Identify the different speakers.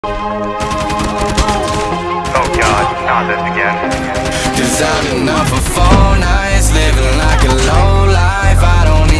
Speaker 1: Oh God, not this again.
Speaker 2: 'Cause I've been up for 4 nights, living like a low life. I don't